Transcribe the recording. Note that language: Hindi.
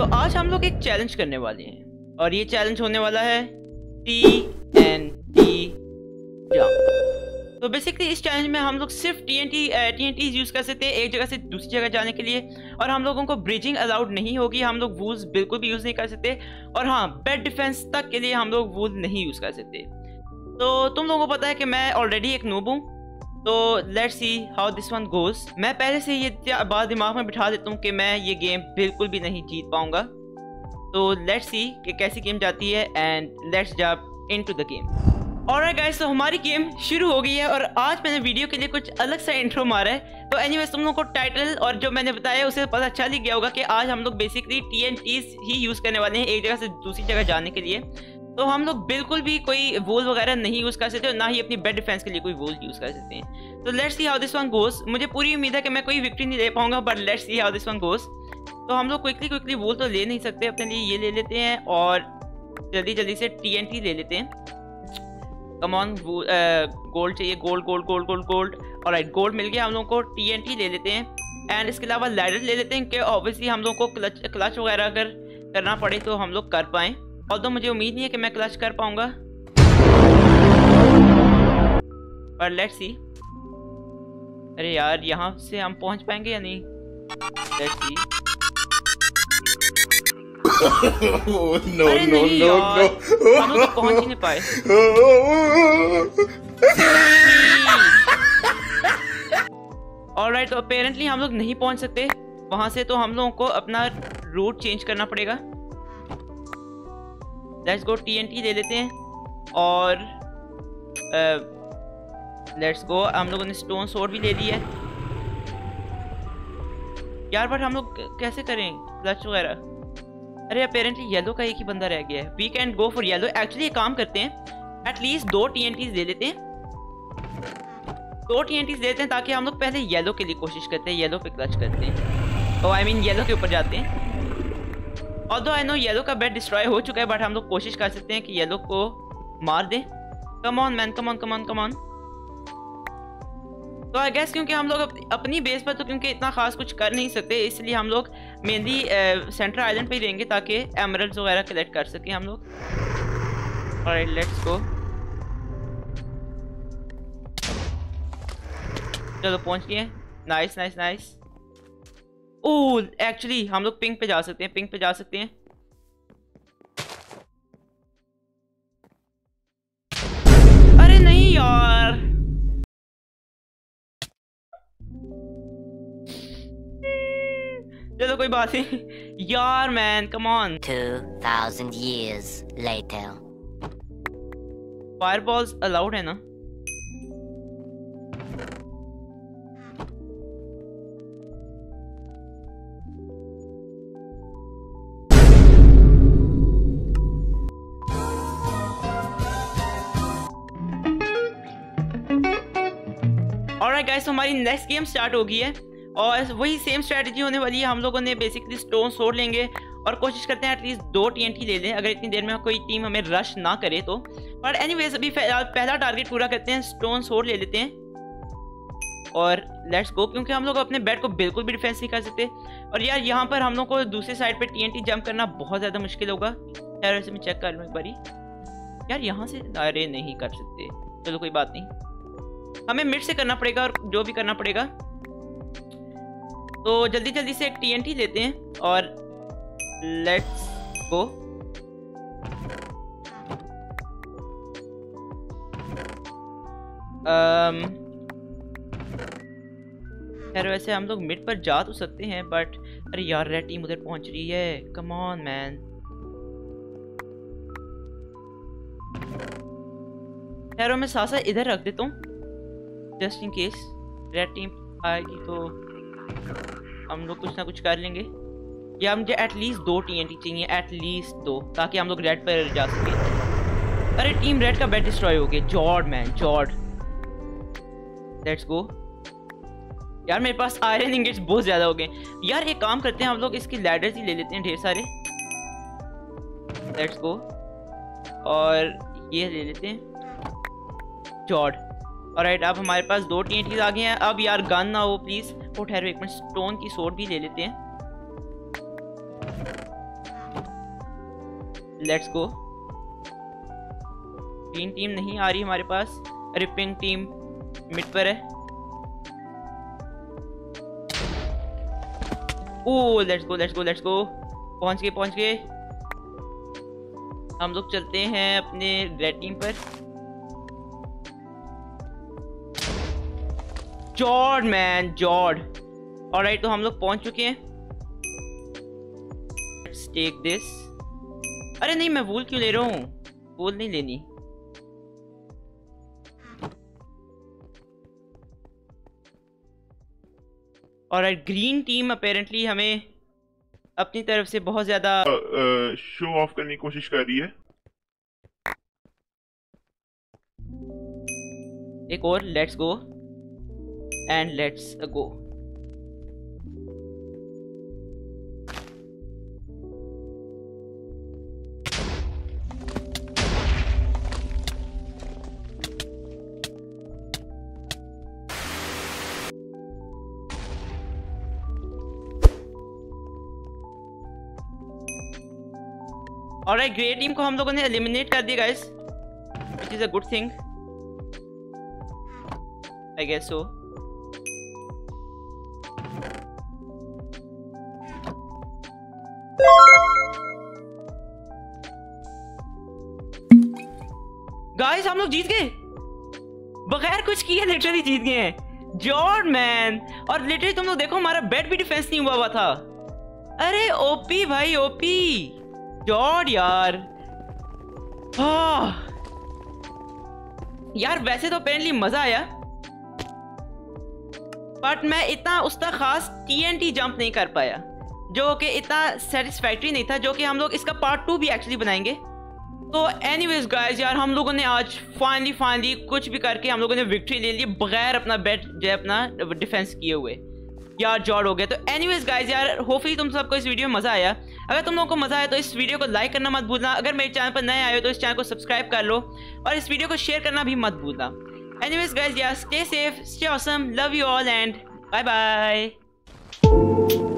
तो आज हम लोग एक चैलेंज करने वाले हैं और ये चैलेंज होने वाला है TNT जंप। तो बेसिकली इस चैलेंज में हम लोग सिर्फ TNT यूज कर सकते हैं एक जगह से दूसरी जगह जाने के लिए, और हम लोगों को ब्रिजिंग अलाउड नहीं होगी। हम लोग वूल्स बिल्कुल भी यूज नहीं कर सकते, और हाँ, बेड डिफेंस तक के लिए हम लोग वूल नहीं यूज कर सकते। तो तुम लोगों को पता है कि मैं ऑलरेडी एक नूब हूँ, तो let's see how this one goes. मैं पहले से ये बात दिमाग में बिठा देता हूँ कि मैं ये गेम बिल्कुल भी नहीं जीत पाऊंगा। तो लेट्स सी कि कैसी गेम जाती है, and let's jump into the game. Alright guys, तो हमारी गेम शुरू हो गई है और आज मैंने वीडियो के लिए कुछ अलग सा इंट्रो मारा है। तो एनीवेज, तुम लोगों को टाइटल और जो मैंने बताया उसे पता चल ही गया होगा कि आज हम लोग बेसिकली TNTs ही यूज करने वाले हैं एक जगह से दूसरी जगह जाने के लिए। तो हम लोग बिल्कुल भी कोई वॉल वगैरह नहीं यूज कर सकते और ना ही अपनी बेड डिफेंस के लिए कोई वॉल यूज कर सकते हैं। तो let's see how this one goes. मुझे पूरी उम्मीद है कि मैं कोई विक्ट्री नहीं ले पाऊंगा, but let's see how this one goes. तो हम लोग क्विकली वॉल तो ले नहीं सकते, अपने लिए ये ले लेते हैं और जल्दी से TNT ले लेते हैं। कम ऑन, गोल्ड चाहिए, गोल्ड। ऑलराइट, गोल्ड मिल गया हम लोगों को। TNT ले लेते हैं एंड इसके अलावा लैडर ले लेते हैं कि ऑब्वियसली हम लोग को क्लच वगैरह अगर करना पड़े तो हम लोग कर पाएँ। और तो मुझे उम्मीद नहीं है कि मैं क्लच कर पाऊंगा, पर लेट्स सी। अरे यार, यहाँ से हम पहुंच पाएंगे या नहीं? Let's see. नो हम लोग पहुंच ही नहीं पाए। ऑलराइट, तो अपेरेंटली हम लोग नहीं पहुंच सकते वहां से, तो हम लोगों को अपना रूट चेंज करना पड़ेगा। लेट्स गो, TNT ले लेते हैं और लेट्स गो। हम लोगों ने स्टोन सोर्ड भी ले लिया है यार, बट हम लोग कैसे करें क्लच वगैरह? अरे अपेरेंटली येलो का एक ही बंदा रह गया है। We can go for yellow. Actually एक काम करते हैं, एटलीस्ट 2 TNTs ले लेते हैं। 2 TNTs ले लेते हैं ताकि हम लोग पहले येलो के लिए कोशिश करते हैं, येलो पे क्लच करते हैं। आई मीन येलो के ऊपर जाते हैं। ऑल्दो आई नो येलो का बेड डिस्ट्रॉय हो चुका है, बट हम लोग कोशिश कर सकते हैं कि येलो को मार दें। Come on man, come on. तो आई गेस क्योंकि हम लोग अपनी बेस पर तो क्योंकि इतना खास कुछ कर नहीं सकते, इसलिए हम लोग मेनली सेंटर आइलैंड पे ही रहेंगे ताकि एमरल्ड्स वगैरह कलेक्ट कर सकें हम लोग। Alright, let's go. चलो पहुंच गए। नाइस। ओह, एक्चुअली हम लोग पिंक पे जा सकते हैं, अरे नहीं यार, चलो कोई बात नहीं यार। Man come on. 2000 years later. Fireballs allowed है ना? ऑलराइट गाइस, तो हमारी नेक्स्ट गेम स्टार्ट हो गई है और वही सेम स्ट्रेटजी होने वाली है। हम लोगों ने बेसिकली स्टोन सोर्ड लेंगे और कोशिश करते हैं एटलीस्ट 2 TNT ले लें, अगर इतनी देर में कोई टीम हमें रश ना करे तो। पर एनीवेज, अभी पहला टारगेट पूरा करते हैं, स्टोन सोर्ड ले लेते हैं और लेट्स गो। क्योंकि हम लोग अपने बेड को बिल्कुल भी डिफेंस नहीं कर सकते, और यार यहाँ पर हम लोग को दूसरी साइड पे TNT जंप करना बहुत ज़्यादा मुश्किल होगा। यार वैसे मैं चेक कर लूँ एक बारी। यार यहाँ से अरे नहीं कर सकते, चलो कोई बात नहीं, हमें मिड से करना पड़ेगा और जो भी करना पड़ेगा। तो जल्दी से एक TNT लेते हैं और लेट्स गो। यार वैसे हम लोग मिड पर जा तो सकते हैं, बट अरे यार रेड टीम उधर पहुंच रही है। Come on man. यार मैं सासा इधर रख देता हूँ just in case red team आएगी तो हम लोग कुछ ना कुछ कर लेंगे। या मुझे एटलीस्ट 2 TNT चाहिए, एटलीस्ट 2, ताकि हम लोग रेड पर जा सके। अरे टीम रेड का बेड डिस्ट्रॉय हो गया। जॉर्ड मैन, जॉर्ड। Let's go. यार मेरे पास आयरन इंगेट्स बहुत ज़्यादा हो गए। यार एक काम करते हैं, हम लोग इसकी लैडर्स ही ले लेते हैं ढेर सारे। Let's go. और ये ले लेते हैं जॉर्ड। ऑलराइट, अब हमारे पास 2 TNTs आ गए हैं। अब यार गन ना हो प्लीज। वो ठहरो एक मिनट, स्टोन की सोर्ड भी ले लेते हैं। Let's go. ग्रीन टीम नहीं आ रही हमारे पास। अरे पिंक टीम मिड पर है। Oh let's go let's go let's go. पहुंच गए। हम लोग चलते हैं अपने रेड टीम पर। जॉर्ड मैन जॉर्ड। ऑलराइट, तो हम लोग पहुंच चुके हैं। Let's take this. अरे नहीं, मैं वूल क्यों ले रहा हूँ? वूल नहीं लेनी। ऑलराइट, ग्रीन टीम अपेरेंटली हमें अपनी तरफ से बहुत ज्यादा शो ऑफ करने की कोशिश कर रही है। एक और let's go and let's go. Alright, grey team को हम लोगों ने एलिमिनेट कर दिया guys, which is a good thing I guess so. Guys हम लोग जीत गए, बगैर कुछ किए लिटरली जीत गए हैं। जॉर्ड मैन, और लिटरली तुम लोग देखो हमारा बेड भी डिफेंस नहीं हुआ था। अरे ओपी भाई ओपी जॉर्ड यार। यार वैसे तो अपेरेंटली मजा आया, बट मैं इतना उसका खास TNT जंप नहीं कर पाया, जो कि इतना सेटिस्फैक्ट्री नहीं था, जो कि हम लोग इसका पार्ट 2 भी एक्चुअली बनाएंगे। तो एनीवेज गाइस यार, हम लोगों ने आज फाइनली कुछ भी करके हम लोगों ने विक्ट्री ले ली, बगैर अपना बेट जो है अपना डिफेंस किए हुए यार जॉर्ड हो गया। तो एनीवेज गाइस यार, होपफुली तुम सबको इस वीडियो में मजा आया। अगर तुम लोगों को मजा आया तो इस वीडियो को लाइक करना मत भूलना। अगर मेरे चैनल पर नए आए हो तो इस चैनल को सब्सक्राइब कर लो, और इस वीडियो को शेयर करना भी मत भूलना। एनीवेज गाइस यार, stay safe, stay awesome, love you all and bye bye.